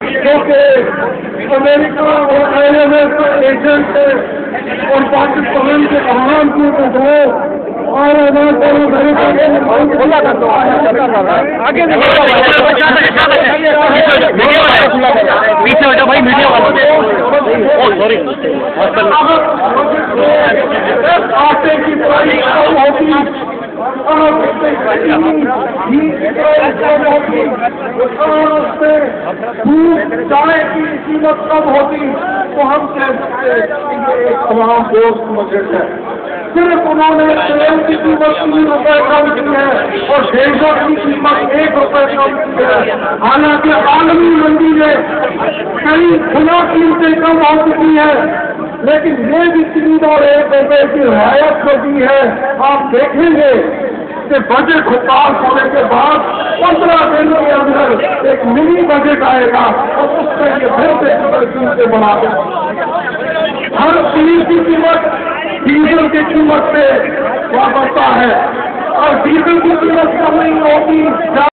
کیونکہ امریکہ اور IMF کا ایجنٹ ہے اور پاکستان کے عوام کی بدلو پیچھے ہٹو بھائی میڈیا آٹے کی پرائی ہوتی چائے کی قیمت کم ہوتی تو ہم کہہ سکتے تمام دوست مجھے ہے صرف انہوں نے تیل کی قیمت 3 روپے کم کی ہے اور ڈیزل کی قیمت 1 روپے کم کی ہے حالانکہ عالمی منڈی میں کئی کھلا قیمتیں کم ہو چکی ہے لیکن یہ بھی 3 اور 1 روپے کی رعایت جو دی ہے آپ دیکھیں گے کہ بجٹ پاس ہونے کے بعد 15 دن کے اندر ایک منی بجٹ آئے گا اور اس میں یہ پھر سے قیمتیں بڑھا دیں ہر چیز کی قیمت ڈیزل کی قیمت سے وابستہ ہے اور ڈیزل کی قیمت کم نہیں ہوتی